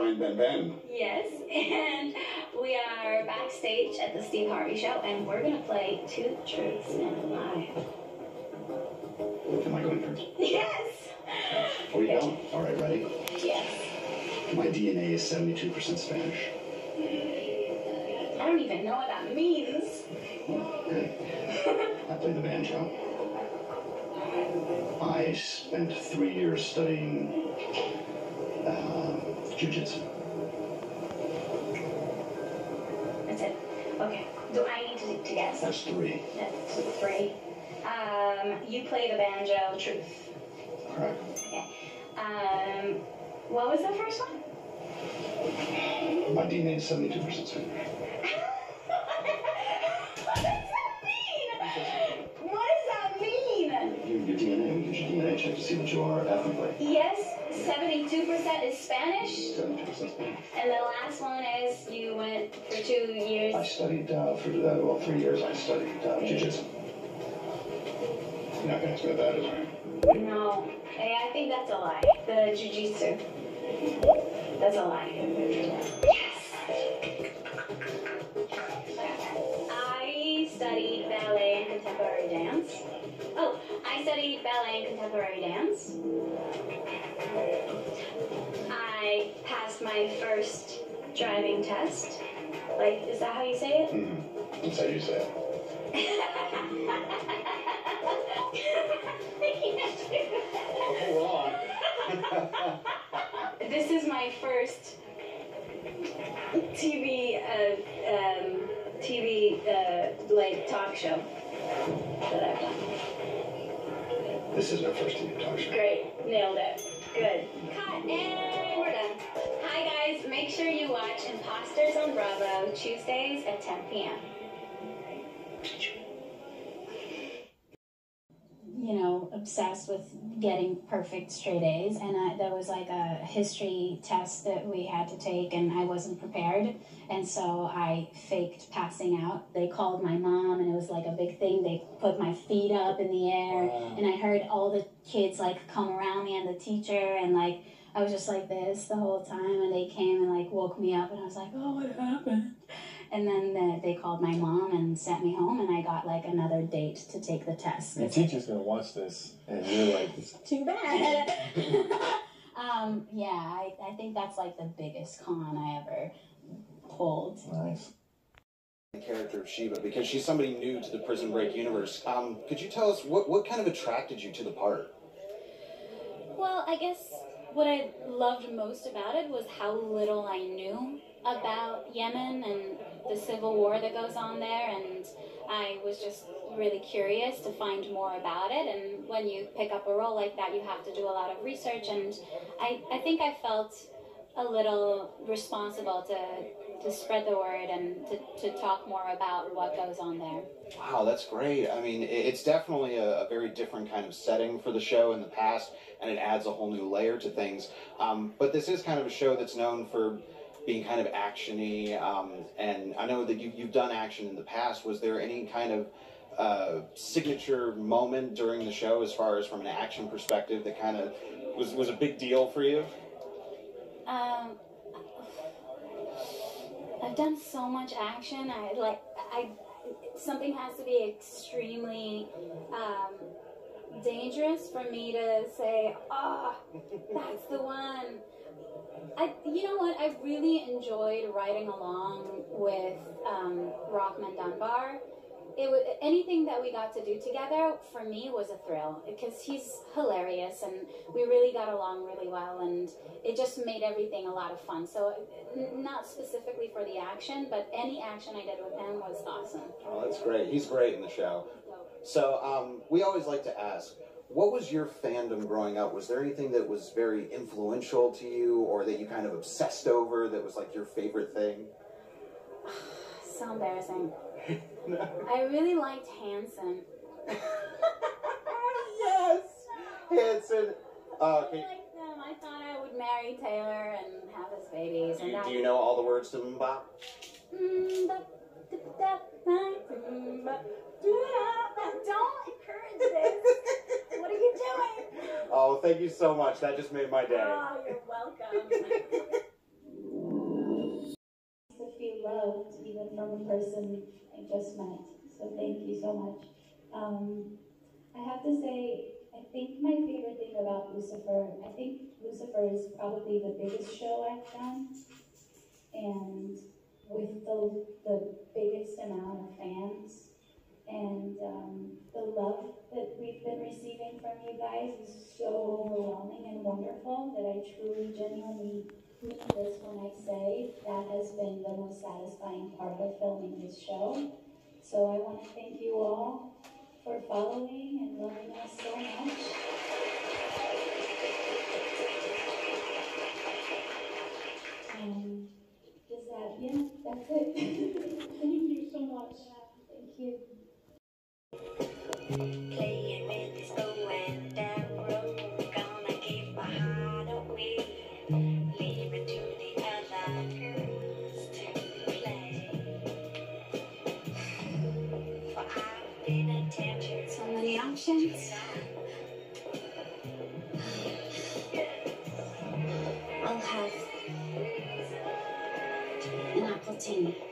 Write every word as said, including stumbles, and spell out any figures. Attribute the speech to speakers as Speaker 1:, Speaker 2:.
Speaker 1: Behind Ben Ben.
Speaker 2: Yes, and we are backstage at the Steve Harvey Show, and we're going to play Two Truths and a Lie.
Speaker 1: Am I going first?
Speaker 2: Yes!
Speaker 1: Oh, you don't? All right, ready?
Speaker 2: Yes.
Speaker 1: My D N A is seventy-two percent Spanish.
Speaker 2: I don't even know what that means.
Speaker 1: Okay. I play the banjo. I spent three years studying uh, jiu-jitsu.
Speaker 2: That's it. Okay. Do I need to, to guess?
Speaker 1: That's three.
Speaker 2: That's three. Um, you play the banjo. Truth.
Speaker 1: Correct.
Speaker 2: Okay. Um, what was the first one?
Speaker 1: My D N A is seventy-two percent Spanish.
Speaker 2: What does that mean? What does that mean?
Speaker 1: You, your D N A, we use your D N A check to see what you are ethnically.
Speaker 2: Yes, seventy-two percent is Spanish.
Speaker 1: seventy-two percent Spanish.
Speaker 2: And the last one is you went for two years.
Speaker 1: I studied, uh, for uh, well, three years I studied uh, jiu-jitsu. You're not going to ask me what that is, right?
Speaker 2: No, hey, I think that's a lie. The jiu-jitsu. That's a lie. Yes! I studied ballet and contemporary dance. Oh, I studied ballet and contemporary dance. I passed my first driving test. Like, is that how you say it?
Speaker 1: Mm-hmm. That's how you say it.
Speaker 2: Hold on. This is my first T V, uh, um, T V, uh, like talk show that I've done.
Speaker 1: This is our first T V talk show.
Speaker 2: Great, nailed it. Good. Cut, and we're done. Hi guys, make sure you watch Imposters on Bravo Tuesdays at ten p m
Speaker 3: You know, obsessed with getting perfect straight A's, and I, there was like a history test that we had to take, and I wasn't prepared, and so I faked passing out. They called my mom, and it was like a big thing. They put my feet up in the air, wow. And I heard all the kids like come around me and the teacher, and like I was just like this the whole time, and they came and like woke me up, and I was like, oh, what happened? And then the, they called my mom and sent me home, and I got like another date to take the test.
Speaker 4: The teacher's gonna watch this, and you're like, it's
Speaker 3: too bad. um, yeah, I, I think that's like the biggest con I ever pulled.
Speaker 4: Nice.
Speaker 5: The character of Sheba, because she's somebody new to the Prison Break universe. Um, could you tell us what what kind of attracted you to the part?
Speaker 3: Well, I guess what I loved most about it was how little I knew about Yemen and the civil war that goes on there, and I was just really curious to find more about it. And when you pick up a role like that, you have to do a lot of research, and I, I think I felt a little responsible to, to spread the word and to, to talk more about what goes on there.
Speaker 5: Wow, that's great. I mean, it's definitely a, a very different kind of setting for the show in the past, and it adds a whole new layer to things. Um, but this is kind of a show that's known for being kind of action-y, um, and I know that you, you've done action in the past. Was there any kind of uh, signature moment during the show as far as from an action perspective that kind of was, was a big deal for you?
Speaker 3: Um, I've done so much action. I like, I, something has to be extremely um, dangerous for me to say, oh, that's the one. I, you know what, I really enjoyed riding along with um, Rockman Dunbar. It was, anything that we got to do together, for me, was a thrill, because he's hilarious, and we really got along really well, and it just made everything a lot of fun. So, n not specifically for the action, but any action I did with him was awesome.
Speaker 5: Oh, that's great. He's great in the show. So, um, we always like to ask, what was your fandom growing up? Was there anything that was very influential to you, or that you kind of obsessed over, that was like your favorite thing?
Speaker 3: So embarrassing. I really liked Hanson.
Speaker 5: Yes! Hanson! Uh,
Speaker 3: I really liked them. I thought I would marry Taylor and have his babies.
Speaker 5: Do
Speaker 3: And
Speaker 5: you,
Speaker 3: I...
Speaker 5: do you know all the words to Mbop?
Speaker 3: Don't encourage this. What are you doing?
Speaker 5: Oh, thank you so much. That just made my day.
Speaker 3: Oh, you're welcome. person I just met. So thank you so much. Um, I have to say, I think my favorite thing about Lucifer, I think Lucifer is probably the biggest show I've done, and with the, the biggest amount of fans. And um, the love that we've been receiving from you guys is so overwhelming and wonderful that I truly, genuinely mean this when I say that has been the most satisfying part of filming this show. So I want to thank you all for following and loving us so much. Um, is that, yeah, that's it. Thank you so much. Thank you.
Speaker 6: Playing with this bow and arrow, gonna give my heart away, leave it to the other girls to play. For I've been attempted
Speaker 3: So many options.
Speaker 6: I'll have an apple tea.